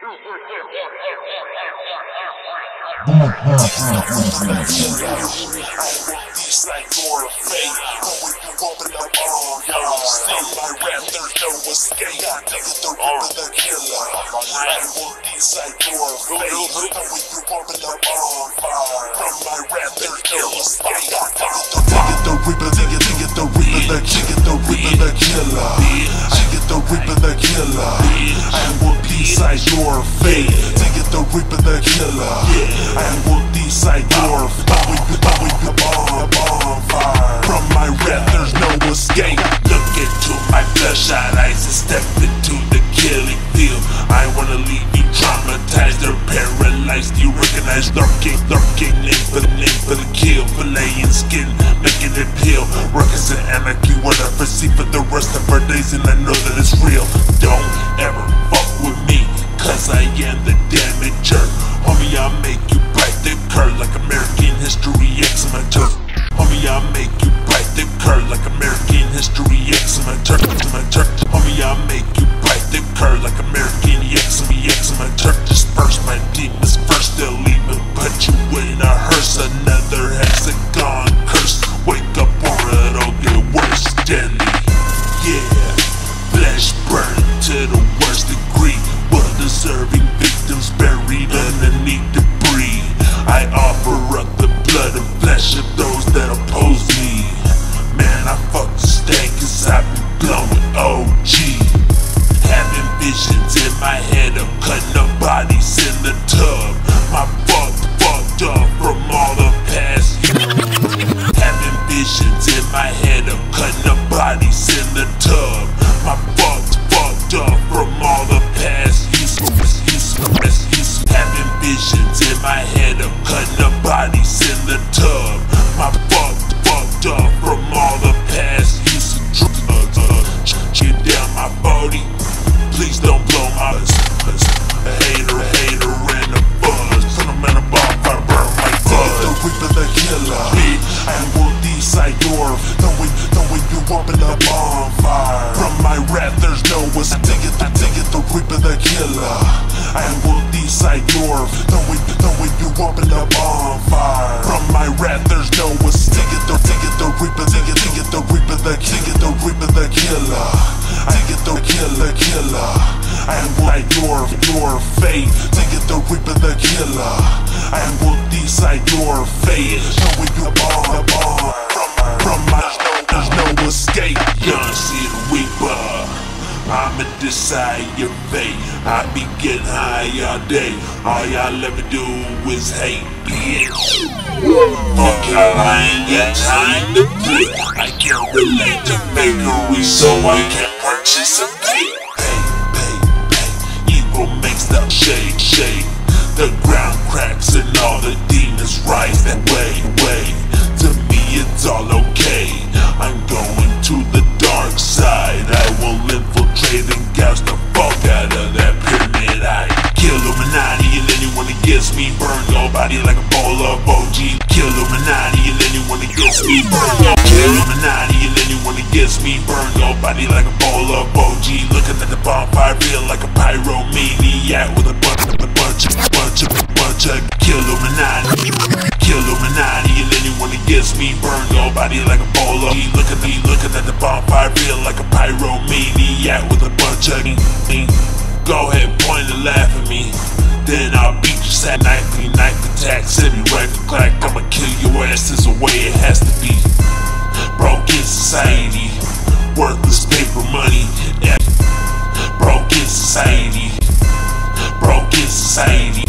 These like you're a fake. When you open up all y'all see my rap, there's no escape. Nigga, the rip of the killer. I want these like you're a fake. When you open up all fire, from my rap, there's no escape. Nigga, the rip of the killer. The rip of the killer. Nigga, the rip of the killer. I want these like you're a fake. Nigga, the rip of the killer. I want these like you're a fake. From my rap, there's no escape. Look into my bloodshot eyes and step into the killing field. I wanna leave you traumatized or paralyzed. You recognize lurking name for the kill. Filleting skin, making it peel. Ruckus and anarchy, what I foresee for the rest of our days, and I know that it's real. Don't ever fuck with me, cause I am the damager. Homie, I'll make you bite the curve like American History X on my turf. Homie, I'll make you bite the curve like American History X on my turf. Homie, I'll make you bite the curve like American X on my turf. Disperse my demons first, they'll even put you in a hearse. Another hexagon curse. Wake up or it'll get worse. Deadly, yeah. Flesh burned to the worst degree. Well-deserving victims buried underneath debris. I offer up the blood and flesh of those that oppose me. Man, I fuck the stank cause I've been blowing OG. Having visions in my head of cutting up bodies in the tub. My fucked up from all the past years. Having visions in my head of cutting up bodies in the tub. My fucked up from all the past years. Having visions in my head of cutting up bodies in the tub. My fucked up from all the past use of drugs. Get down my body, please don't blow my buzz. A hater and a buzz. Put them in a bonfire, burn my buzz. The reaper, the killer. I want these like your knowing you open a bonfire. From my rap, there's no escape. Dig it, the reaper, the killer. I want these like your knowing you open a bonfire. From my rap, there's no escape. Dig it, the reaper, the reaper, the killer. I get the killer. I want your fate. Dig it, the reaper, the killer. I want these like your fate. Knowing you bomb. From my there's no escape. Young see the reaper. I'ma decide your fate. I be getting high all day. All y'all ever do is hate, bitch. Fuck y'all, I ain't got time to play. I can't relate to fakery, so I can't participate. Pay. Evil makes the shake. The ground cracks and all the demons rise that way. To me it's all okay. I'm going to the dark side. I will infiltrate and gouge the fuck out of that pyramid. I kill Illuminati and anyone against me. Burn your body like a bowl of OG. Kill Illuminati and anyone against me. Kill Illuminati and anyone against me. Burn your body like a bowl of OG. Looking at the bonfire, feel like a pyromaniac with a bunch of kill Illuminati. Kill Illuminati and anyone against me. Burn your body like a bowl of OG. Looking at the bonfire, feel like a pyromaniac with a bunch of Go ahead, point and laugh at me. Then I'll beat you sad knife attack, semi-rifle clack. I'ma kill your ass, this is the way it has to be. Broken society, worthless paper money. Broken society. Broken society.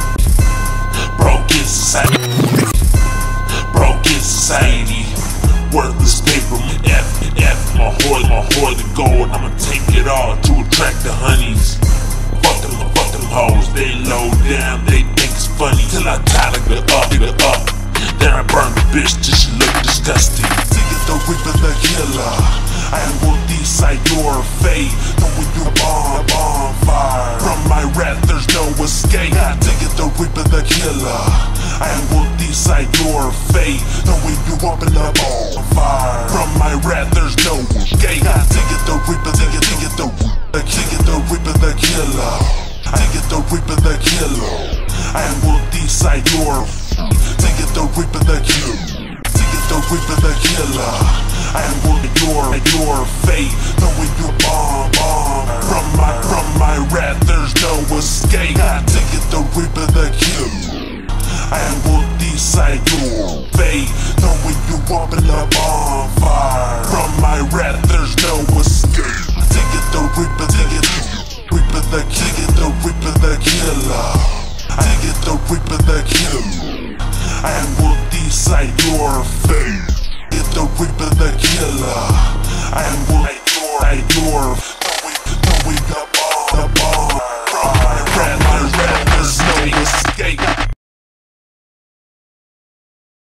Worthless paper money. My hoard the gold. I'ma take it all to attract the honeys. Fuck them hoes, they low down, they think it's funny. Till I tie her up, then I burn the bitch till she look disgusting. Dig it, the reaper, the killer. I want these like your fate. Knowing you bonfire. From my rap, there's no escape. Dig it, the reaper, the killer. I want these like your fate. Knowing you open a bonfire. From my rap, there's no escape. Dig it, the reaper, the reaper, the killer. Dig it, the Reaper the Killer. I will decide your take it, the Reaper the Killer. Take it, the Reaper the Killer. I will your fate, knowing you bomb. From my wrath, there's no escape. Take it, the Reaper the Killer. I will decide your fate, knowing you open a bonfire. From my wrath, there's no escape. Take it, the Reaper, take it, Reaper the Killer, the Reaper the Killer. Take it, the Reaper the Killer. I will decide your fate. Get the Reaper the Killer. I will your knowing the bomb. From my wrath, there's no escape.